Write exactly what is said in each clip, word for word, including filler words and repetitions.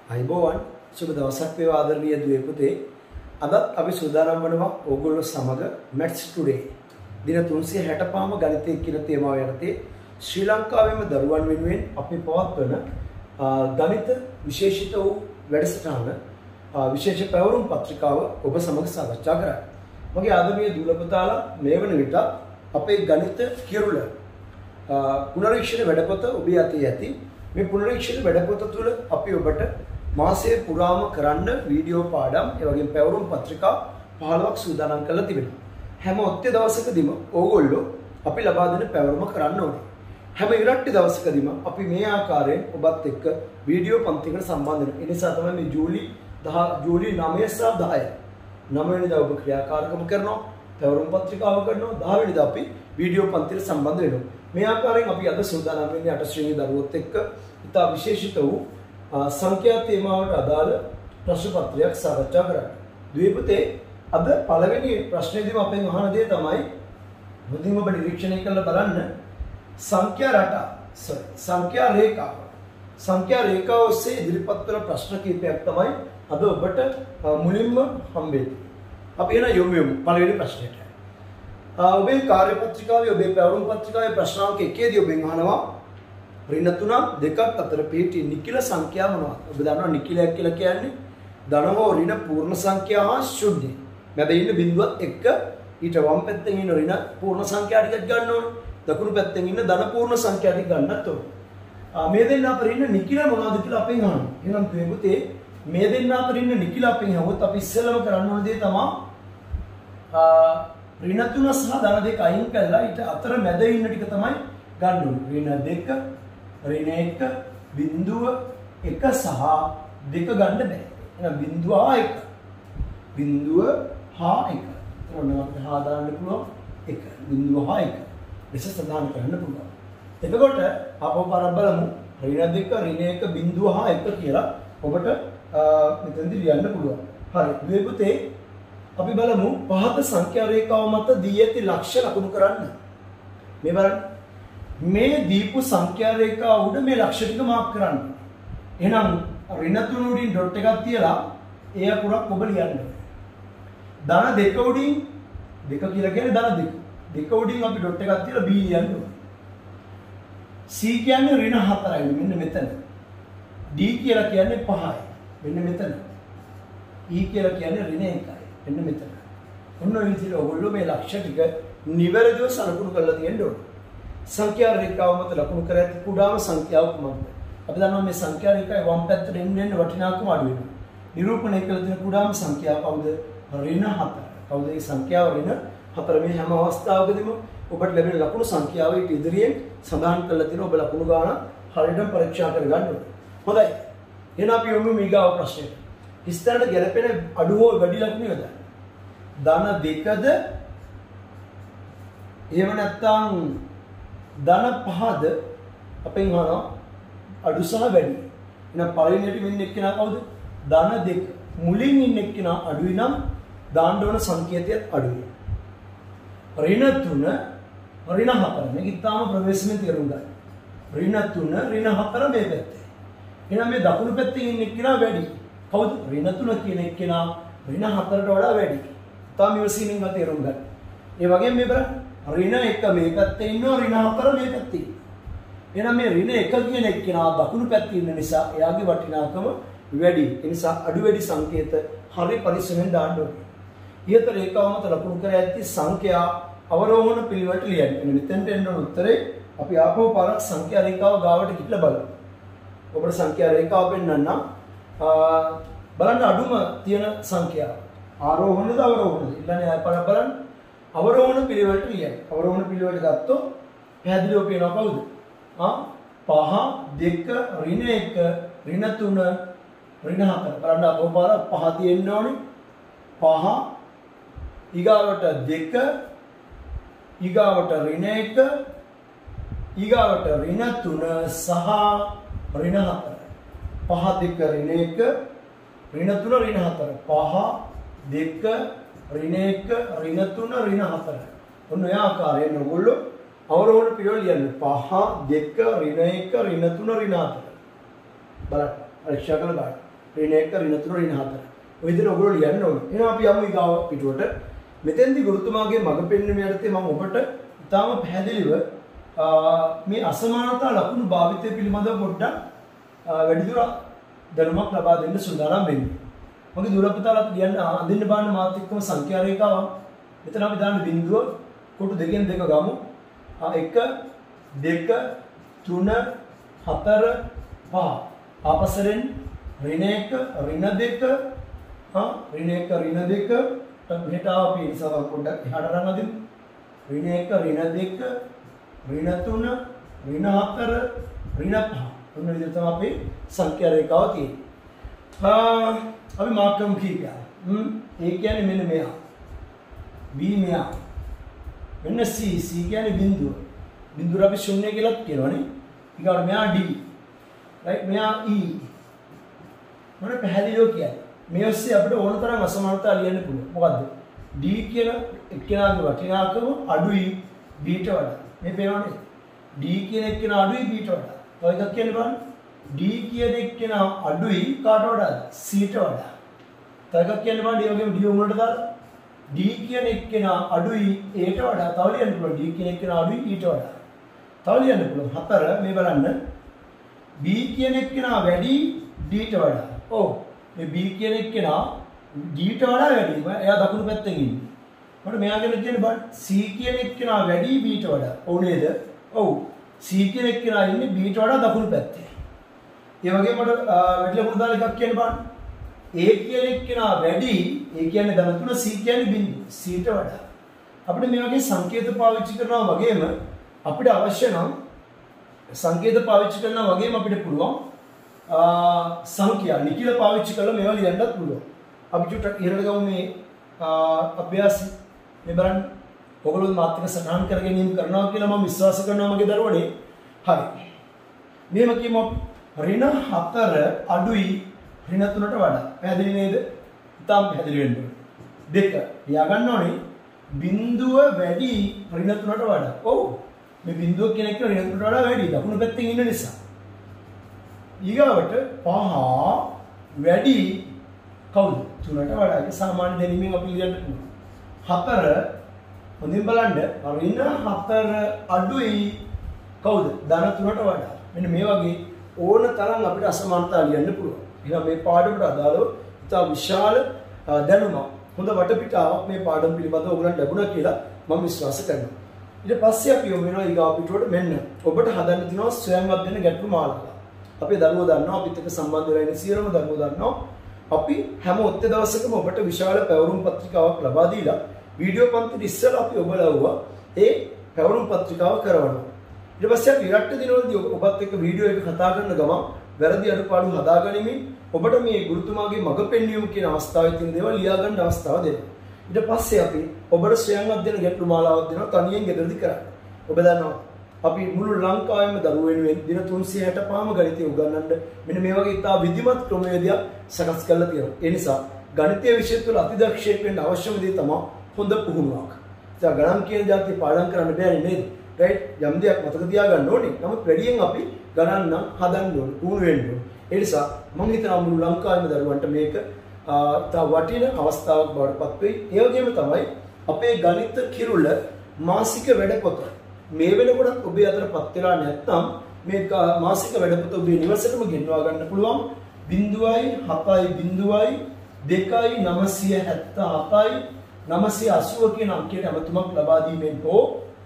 අයිබෝවන් සුබ දවසක් වේවා ආදරණීය දුවේ පුතේ. අද අපි සූදානම් වෙනවා ඕගොල්ලෝ සමග Maths Today දින තුන්සිය හැටපහම ගණිතය කියන තේමාව යටතේ ශ්‍රී ලංකාවේම දරුවන් වෙනුවෙන් අපි පවත්වන ගණිත විශේෂිත වූ වැඩසටහන විශේෂ පැවරුම් පත්‍රිකාව ඔබ සමග සාකච්ඡා කරා. මගේ ආදරණීය දුවල පුතාලා මේ වන විට අපේ ගණිත කිරුළ පුනරීක්ෂණ වැඩපොත ඔබේ අතේ ඇති. මේ පුනරීක්ෂණ වැඩපොත තුළ අපි ඔබට මාසයේ පුරාම කරන්න වීඩියෝ පාඩම් ඒ වගේම පැවරුම් පත්‍රිකා පහළොවක් සූදානම් කරලා තිබෙනවා. හැම ඔත්තේ දවසකදීම ඕගොල්ලෝ අපි ලබා දෙන පැවරුම කරන්න ඕනේ. හැම ඉරට්ටි දවසකදීම අපි මේ ආකාරයෙන් ඔබත් එක්ක වීඩියෝ පන්තිකට සම්බන්ධ වෙනවා. ඒ නිසා තමයි මේ ජූලි දහ ජූලි නවය සහ දහය නවය වෙනිදා ඔබ ක්‍රියාකාරකම් කරනවා, පැවරුම් පත්‍රිකාව කරනවා, දහ වෙනිදා අපි වීඩියෝ පන්තියට සම්බන්ධ වෙනවා. මේ ආකාරයෙන් අපි අද සූදානම් වෙන්නේ අට ශ්‍රේණි දරුවොත් එක්ක ඉතා විශේෂිත වූ සංඛ්‍යා තේමාවට අදාළ ප්‍රශ්න පත්‍රයක් සාකච්ඡා කරන්න. දුවේ පුතේ අද පළවෙනි ප්‍රශ්නේදීම අපෙන් අහන දේ තමයි මුලින්ම ඔබ නිරීක්ෂණය කරලා බලන්න සංඛ්‍යා රටා sorry සංඛ්‍යා රේඛාව. සංඛ්‍යා රේඛාව ඔස්සේ ඉදිරිපත් වන ප්‍රශ්න කිහිපයක් තමයි අද ඔබට මුලින්ම හම්බෙන්නේ. අපි එන යොමු යමු පළවෙනි ප්‍රශ්නෙට. ඔබේ කාර්ය පත්‍රිකාවේ ඔබේ පැවරුම් පත්‍රිකාවේ ප්‍රශ්නාංක එකේදී ඔබෙන් අහනවා ඍණ තුනක් දෙකක් අතර පිහිටි නිකිල සංඛ්‍යා මොනවාද? ඔබ දන්නවා නිකිලයක් කියලා කියන්නේ ධන හෝ ඍණ පූර්ණ සංඛ්‍යා හා ශුන්‍ය. මැද ඉන්න බිඳුවත් එක්ක ඊට වම් පැත්තෙන් ඉන්න ඍණ පූර්ණ සංඛ්‍යා ටිකක් ගන්න ඕනේ. දකුණු පැත්තෙන් ඉන්න ධන පූර්ණ සංඛ්‍යා ටික ගන්නත් ඕනේ. මේ දෙන්න අතර ඉන්න නිකිල මොනවද කියලා අපෙන් අහනවා. එහෙනම් මේ පුතේ මේ දෙන්න අතර ඉන්න නිකිල අපෙන් අහුවොත් අපි ඉස්සෙල්ලාම කරන්න ඕන දේ තමයි ඍණ තුන සහ ධන දෙක අයින් කරලා ඊට අතර මැද ඉන්න ටික තමයි ගන්න ඕනේ. ඍණ දෙක, ඍණ එක, බිඳුව එක සහ දෙක ගන්න බෑ. එහෙනම් බිඳුව හා එක. බිඳුව හා එක. මොනවද හා දාන්න පුළුවන්? එක. බිඳුව හා එක. එස සඳහන් කරන්න පුළුවන්. එතකොට අපව පරක් බලමු. ඍණ දෙක, ඍණ එක, බිඳුව හා එක කියලා ඔබට මෙතනදී ලියන්න පුළුවන්. හරි. මේ පුතේ අපි බලමු පහත සංඛ්‍යා රේඛාව මත දී ඇති ලක්ෂ්‍ය ලකුණු කරන්න. මේ බලන්න. මේ දීපු සංඛ්‍යා රේඛාව උඩ මේ ලක්ෂ්‍ය ටික මාක් කරන්න. එහෙනම් ඍණ තුන උඩින් ඩොට් එකක් තියලා ඒ අකුරක් ඔබ ලියන්න. ධන දෙක උඩින් දෙක කියලා කියන්නේ ධන දෙක. දෙක උඩින් අපි ඩොට් එකක් තියලා B ලියන්න ඕනේ. C කියන්නේ ඍණ හතරයි මෙන්න මෙතන. D කියලා කියන්නේ පහයි. මෙන්න මෙතන. E කියලා කියන්නේ ඍණ එකයි. මෙන්න මෙතන. ඔන්න ඔය විදිහට ඔයගොල්ලෝ මේ ලක්ෂ්‍ය ටික නිවැරදිව සලකුණු කරලා තියෙන්න ඕනේ. සංඛ්‍යා රේඛාව මත ලකුණු කර ඇති කුඩාම සංඛ්‍යාව කුමක්ද? අපි දන්නවා මේ සංඛ්‍යා රේඛාවේ වම් පැත්තට එන්න එන්න වටිනාකම අඩු වෙනවා. නිරූපණය කළ තියෙන කුඩාම සංඛ්‍යාව කවුද? ඍණ හතර. කවුද මේ සංඛ්‍යාව ඍණ හතර? මේ හැම අවස්ථාවකදීම ඔබට ලැබෙන ලකුණු සංඛ්‍යාව ඊට ඉදිරියෙන් සඳහන් කරලා තියෙන ඔබ ලකුණු ගාන හරියටම පරීක්ෂා කර ගන්න ඕනේ. හොඳයි. එහෙනම් අපි යමු ඊගාව ප්‍රශ්නෙට. ඉස්තරට ගැලපෙන අඩු හෝ වැඩි ලකුණු යොදන්න. ධන දෙකද එහෙම නැත්නම් ධන පහද අපෙන් අහනවා අඩු සහ වැඩි. එහෙනම් පළවෙනියට මෙන්න එක්කෙනා කවුද? ධන දෙක. මුලින් ඉන්න එක්කෙනා අඩුයි නම් දාන්න ඕන සංකේතයත් අඩුයි. ඍණ තුන ඍණ හතර. මේක ඉතාලම ප්‍රවේශමෙන් තේරුම් ගන්න. ඍණ තුන ඍණ හතර මේ පැත්තේ. එහෙනම් මේ දකුණු පැත්තේ ඉන්න එක්කෙනා වැඩි. කවුද? ඍණ තුන කියන එක්කෙනා ඍණ හතරට වඩා වැඩි. තාම ඉවසීමෙන් ගන්න තේරුම් ගන්න. ඒ වගේම මේ බලන්න ඍණ එක මේ පැත්තේ ඉන්නවා ඍණ හතර මේ පැත්තේ ඉන්නවා. එහෙනම් මේ ඍණ එක කියන එක්කෙනා දකුණු පැත්තේ ඉන්න නිසා එයාගේ වටිනාකම වැඩි. ඒ නිසා අඩු වැඩි සංකේත හරි පරිස්සමෙන් දාන්න ඕනේ. ඊට රේඛාව මත ලකුණු කර ඇති සංඛ්‍යා අවරෝහණ පිළිවෙලට ලියන්න. මෙතෙන්ට එන්න ඕන උත්තරේ අපි ආපහු පාරක් සංඛ්‍යා රේඛාව ගාවට ගිහිල්ලා බලමු. ඔබට සංඛ්‍යා රේඛාව පෙන්වන්නම්. බලන්න අඩුම තියෙන සංඛ්‍යාව. ආරෝහණද අවරෝහණද? ඊළඟට ආය පාරක් බලන්න. අවරෝහණ පිළිවෙලට ලියන්න. අවරෝහණ පිළිවෙලට ගත්තොත් පැහැදිලිව පේනවා කවුද? ආ පහ දෙක ඍණ එක ඍණ තුන ඍණ හතර. බලන්න අපෝ පාර පහ තියෙන්න ඕනේ. පහ ඊගාවට දෙක ඊගාවට ඍණ එක ඊගාවට ඍණ තුන සහ ඍණ හතර. පහ දෙක ඍණ එක ඍණ තුන ඍණ හතර. පහ දෙක ඍණ එක ඍණ තුන ඍණ හතර. ඔන්න ඔය ආකාරයෙන් ඔයගොල්ලෝ අවරෝහණ පිළිවෙල ලියන්න. පහ දෙක ඍණ එක ඍණ තුන ඍණ හතර. බලන්න පරීක්ෂා කරලා බලන්න. ඍණ එක, ඍණ තුන, ඍණ හතර. ඔය විදිහට ඔයගොල්ලෝ ලියන්න ඕනේ. එහෙනම් අපි යමු ඊගාව පිටුවට. මෙතෙන්දී ගුරුතුමාගේ මඟ පෙන්වීම යටතේ මම ඔබට ඉතාම පැහැදිලිව මේ අසමානතා ලකුණු භාවිතය පිළිබඳව පොඩ්ඩක් වැඩිදුර දැනුමක් ලබා දෙන්න සූදානම් වෙන්නේ. මගේ දුරකථනත් ලියන්න අඳින්න බලන්න මාත් එක්කම සංඛ්‍යා රේඛාවක්. මෙතන අපි දාන්න බිඳුව කොටු දෙකෙන් දෙක ගමු. එක දෙක තුන හතර පහ. ආපස්සෙන් ඍණ එක ඍණ දෙක හා ඍණ එක ඍණ දෙක මෙහෙට අපි ඉස්සරහ පොඩ්ඩක් එහාට අරන් අදිමු. ඍණ එක ඍණ දෙක ඍණ තුන ඍණ හතර ඍණ පහ. ඔන්න විදිහට තමයි අපි සංඛ්‍යා රේඛාව තියෙන්නේ. අපි මාක් කරමු කීපයක්. හ්ම් ඒ කියන්නේ මෙන්න මෙයා. B මෙයා. මෙන්න C C කියන්නේ බිඳුව. බිඳුව අපි ශූන්‍ය කියලා කියනවනේ. ඊගොල්ලෝ මෙයා D. රයිට් මෙයා E. මොන පැහැදිලිව කියන්නේ. මේ ඔස්සේ අපිට ඕන තරම් අසමානතා ලියන්න පුළුවන්. මොකද්ද? D කියන එක්කෙනාගේ වටිනාකම අඩුයි B ට වඩා. මේ පේනවනේ. D කියන එක්කෙනා අඩුයි B ට වඩා. තව එකක් කියන්න බලන්න. D කියන එක්කෙනා අඩුයි කාට වඩාද? C ට වඩා. තව එකක් කියන්න බලන්න. ඒ වගේම D උඹලට දාලා D කියන එක්කෙනා අඩුයි A ට වඩා. තව ලියන්න පුළුවන්. D කියන එක්කෙනා අඩුයි E ට වඩා. තව ලියන්න පුළුවන්. හතර මේ බලන්න. B කියන එක්කෙනා වැඩි D ට වඩා. ඔව්. මේ B කියන එක්කෙනා D ට වඩා වැඩි. එයා දකුණු පැත්තෙන් ඉන්නේ. මට මෙයා ගැන කියන්න බලන්න. C කියන එක්කෙනා වැඩි B ට වඩා. ඔව් නේද? ඔව්. C කියන එක්කෙනා ඉන්නේ B ට වඩා දකුණු පැත්තේ. ඒ වගේම මට වැඩි ලකුණු දාලා එකක් කියන්න බලන්න. A කියන එක්කෙනා වැඩි A කියන්නේ ධන තුන C කියන්නේ බිංදුව C ට වඩා. අපිට මේ වගේ සංකේත පාවිච්චි කරනවා වගේම අපිට අවශ්‍ය නම් සංකේත පාවිච්චි කරනවා වගේම අපිට පුළුවන් සංඛ්‍යා නිකිල පාවිච්චි කරලා මේවා ලියන්නත් පුළුවන්. අපි චුට්ටක් ඉහළට ගමු මේ අභ්‍යාස මේ බලන්න. ඔයගොල්ලෝ මාත් එක්ක සටහන් කර ගැනීම කරනවා කියලා මම විශ්වාස කරනවා මගේ දරුවනේ. හරි. මේව කියමු ඍණ හතර අඩුයි ඍණ තුනට වඩා. පැහැදිලි නේද? ඉතාම පැහැදිලි වෙන්න ඕනේ. දෙක ලියා ගන්න ඕනේ. බිඳුව වැඩි ඍණ තුනට වඩා. ඔව්. මේ බිඳුව කියන එක ඍණ තුනට වඩා වැඩි. දකුණු පැත්තෙන් ඉන්න නිසා. ඊගාවට පහ වැඩි කවුද? තුනට වඩා. ඒ සාමාන්‍ය දැනීමෙන් අපි ලියන්න පුළුවන්. හතර හොඳින් බලන්න ඍණ හතර අඩුයි කවුද? ධන තුනට වඩා. මෙන්න මේ වගේ ඕන තරම් අපිට අසමානතා ලියන්න පුළුවන්. එහෙනම් මේ පාඩමට අදාළව ඉතා විශාල දැනුමක් හොඳ වටපිටාවක් මේ පාඩම පිළිබඳව ඔයගලන්ට ලැබුණා කියලා මම විශ්වාස කරනවා. ඊට පස්සේ අපි යමු වෙනවා ඊගා පිටුවට මෙන්න ඔබට හදන්න තියෙනවා ස්වයං අධ්‍යයන ගැටළු මාලාව. අපේ දරුවෝ දන්නවා අපිත් එක්ක සම්බන්ධ වෙලා ඉන්න සියලුම දරුවෝ දන්නවා අපි හැම ඔත්තේ දවසකම ඔබට විශාල පැවරුම් පත්‍රිකාවක් ලබා දීලා වීඩියෝ පන්තිට ඉස්සෙල්ලා අපි ඔබලවුවා ඒ පැවරුම් පත්‍රිකාව කරවනවා. ඊට පස්සේ අපි ඉරට්ට දිනවලදී ඔබත් එක්ක වීඩියෝ එක කතා කරන ගමන් වැරදි අඩුපාඩු හදාගනිමින් ඔබට මේ ගුරුතුමාගේ මඟ පෙන්වීම කියන අවස්ථාවේ තියෙන දේවල් ලියා ගන්න අවස්ථාව දෙනවා. ඊට පස්සේ අපි ඔබට ස්වයං අධ්‍යයන ගැටළු මාලාවක් දෙනවා තනියෙන් ගෙදරදී කරන්න. ඔබ දන්නවා අපි මුළු ලංකාවෙම දරුවෝ වෙනුවෙන් දින තුන්සිය හැටපහම ගණිතය උගන්වන්න මෙන්න මේ වගේ ඉතා විධිමත් ක්‍රමවේදයක් සකස් කරලා තියෙනවා. ඒ නිසා ගණිතය විෂය තුළ අතිදක්ෂයෙක් වෙන්න අවශ්‍යම දේ තමයි හොඳ පුහුණුවක්. ඒ ගණන් කියන જાති පාඩම් කරන්න බෑනේ නේද? රයිට්? යම් දෙයක් මතක තියාගන්න ඕනේ. නමුත් වැඩියෙන් අපි ගණන් නම් හදන්න ඕනේ, පුහුණු වෙන්න ඕනේ. ඒ නිසා මම හිතනවා මුළු ලංකාවේම දරුවන්ට මේක ඉතා වටින අවස්ථාවක් බවට පත් වෙයි. ඒ වගේම තමයි අපේ ගණිත කිරුළ මාසික වැඩපොත මේ වෙනකොට ඔබේ අතටපත් වෙලා නැත්නම් මේ මාසික වැඩපොත ඔබේ නිවසේම ගෙන්වා ගන්න පුළුවන්. බිංදුවයි හතයි බිංදුවයි දෙකයි නවසිය හැත්තෑ හතයි නවසිය අසූව කියන අංකයට ඇමතුමක් ලබා දීමෙන් හෝ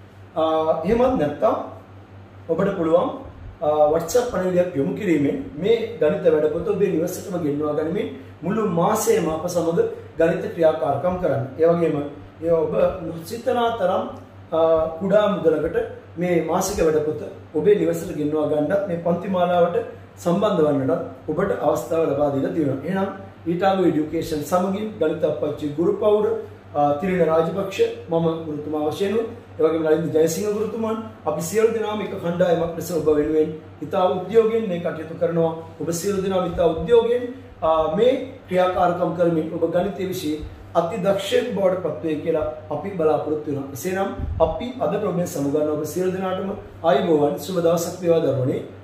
එහෙමත් නැත්නම් ඔබට පුළුවන් WhatsApp පණිවිඩයක් යොමු කිරීමෙන් මේ ගණිත වැඩපොත ඔබේ නිවසේම ගෙන්වා ගනිමින් මුළු මාසෙම අප සමග ගණිත ක්‍රියාකාරකම් කරන්න. ඒ වගේම ඒ ඔබ සිතනා තරම් කුඩා මුදලකට මේ මාසික වැඩපොත ඔබේ නිවසට ගෙන්වා ගන්නත් මේ පන්ති මාලාවට සම්බන්ධ වන්නට ඔබට අවස්ථාව ලබා දීලා තියෙනවා. එහෙනම් ඊටාගෝ এডুকেෂන් සමගින් ගණිත අපච්චි ගුරුපෞර තිරින රාජපක්ෂ මම ගුරුතුමා වශයෙන් ඒ වගේම නලින්ද ජයසිංහ ගුරුතුමන් අපි සියලු දෙනාම එක කණ්ඩායමක් ලෙස ඔබ වෙනුවෙන් ඉතා උද්‍යෝගයෙන් මේ කටයුතු කරනවා. ඔබ සියලු දෙනාම ඉතා උද්‍යෝගයෙන් මේ ක්‍රියාකාරකම් කරමින් ඔබ ගණිතය විෂයේ අති දක්ෂයෙක් බවට පත් වේ කියලා අපි බලාපොරොත්තු වෙනවා. එසේනම් අපි අද ප්‍රෝග්‍රෑම් සමුගන්න ඔබ සියලු දෙනාටම ආයුබෝවන් සුබ දවසක් වේවා දරුවනේ.